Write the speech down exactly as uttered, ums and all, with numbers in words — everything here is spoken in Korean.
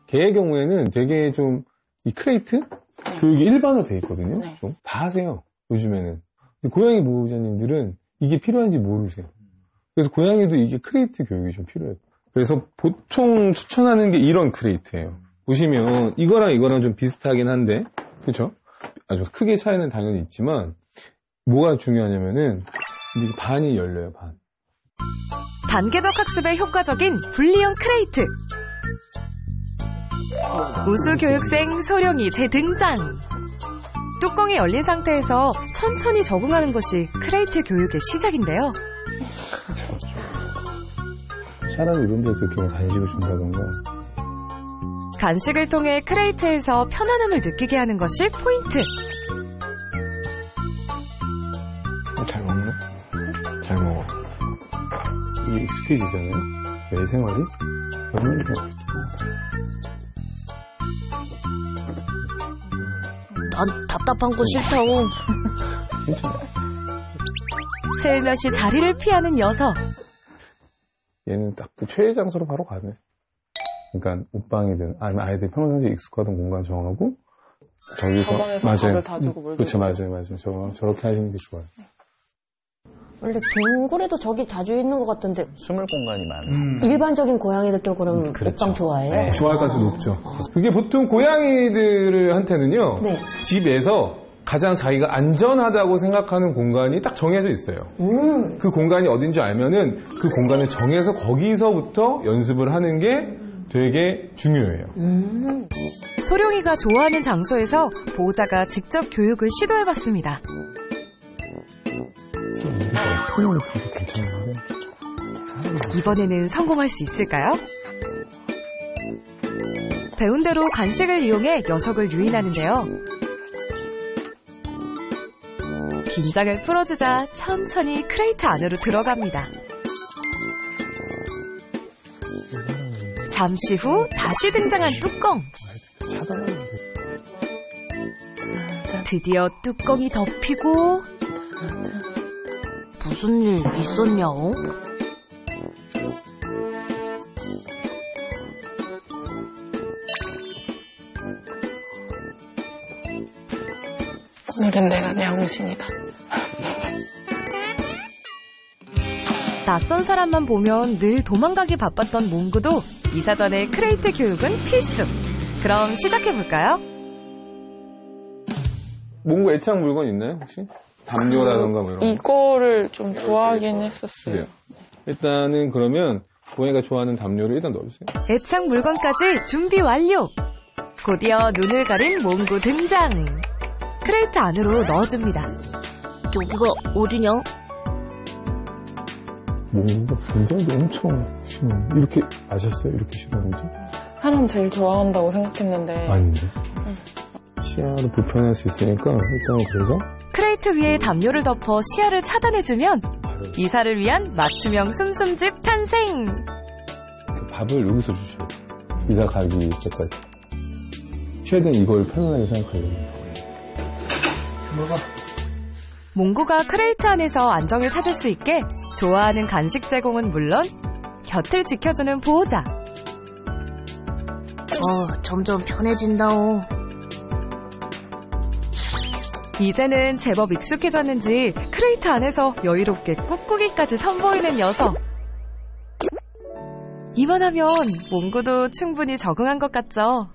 개의 경우에는 되게 좀 이 크레이트 네. 교육이 일반화되어 있거든요. 네. 좀 다 하세요. 요즘에는. 근데 고양이 보호자님들은 이게 필요한지 모르세요. 그래서 고양이도 이게 크레이트 교육이 좀 필요해요. 그래서 보통 추천하는 게 이런 크레이트예요. 보시면 이거랑 이거랑 좀 비슷하긴 한데, 그렇죠? 아주 크게 차이는 당연히 있지만 뭐가 중요하냐면은 이게 반이 열려요. 반. 단계적 학습에 효과적인 분리형 크레이트. 우수 교육생 소룡이 재등장. 뚜껑이 열린 상태에서 천천히 적응하는 것이 크레이트 교육의 시작인데요. 차라리 이런 데서 이렇게 간식을 준다던가. 간식을 통해 크레이트에서 편안함을 느끼게 하는 것이 포인트. 잘 먹네? 잘 먹어. 이게 익숙해지잖아요? 내 생활이? 얼마나 좋아. 난 답답한 거 싫다고. 슬며시 자리를 피하는 녀석. 얘는 딱 그 최애 장소로 바로 가네. 그러니까 옷방이든 아니면 아이들 평상시에 익숙하던 공간 정하고 저기서 맞아요. 다 주고 물 그렇죠, 맞아요, 맞아요. 저 저렇게 하시는 게 좋아요. 원래 동굴에도 저기 자주 있는 것 같은데 숨을 공간이 많아요. 음. 일반적인 고양이들도 그럼 그렇죠. 옷방 좋아해요? 네. 좋아할 가능성이 높죠. 그게 보통 고양이들한테는요, 네. 집에서 가장 자기가 안전하다고 생각하는 공간이 딱 정해져 있어요. 음. 그 공간이 어딘지 알면은 그 공간을 정해서 거기서부터 연습을 하는 게 되게 중요해요. 음. 소룡이가 좋아하는 장소에서 보호자가 직접 교육을 시도해봤습니다. 이번에는 성공할 수 있을까요? 배운 대로 간식을 이용해 녀석을 유인하는데요. 긴장을 풀어주자 천천히 크레이트 안으로 들어갑니다. 잠시 후 다시 등장한 뚜껑. 드디어 뚜껑이 덮이고 무슨 일 있었냐고? 오늘은 내가 명신이다. 낯선 사람만 보면 늘 도망가기 바빴던 몽구도 이사전에 크레이트 교육은 필수. 그럼 시작해볼까요? 몽구 애착 물건 있나요, 혹시? 담요라던가 뭐 이런 거. 이거를 좀 좋아하긴 했었어요. 그래요. 일단은 그러면 고양이가 좋아하는 담요를 일단 넣어주세요. 애착 물건까지 준비 완료. 곧이어 눈을 가린 몽구 등장. 크레이트 안으로 넣어줍니다. 여기가 어디냐? 몽구가 굉장히 엄청 심해. 이렇게 아셨어요? 이렇게 싫어하는지? 사람 제일 좋아한다고 생각했는데. 아닌데. 응. 시야로 불편할 수 있으니까 일단 그래서 크레이트 위에 담요를 덮어 시야를 차단해주면 이사를 위한 맞춤형 숨숨집 탄생. 그 밥을 여기서 주셔야 돼요. 이사 가기 때까지. 최대한 이걸 편안하게 생각하려고. 먹어. 몽구가 크레이트 안에서 안정을 찾을 수 있게 좋아하는 간식 제공은 물론 곁을 지켜주는 보호자. 어, 점점 편해진다오. 이제는 제법 익숙해졌는지 크레이트 안에서 여유롭게 꾹꾹이까지 선보이는 녀석. 이만하면 몽구도 충분히 적응한 것 같죠?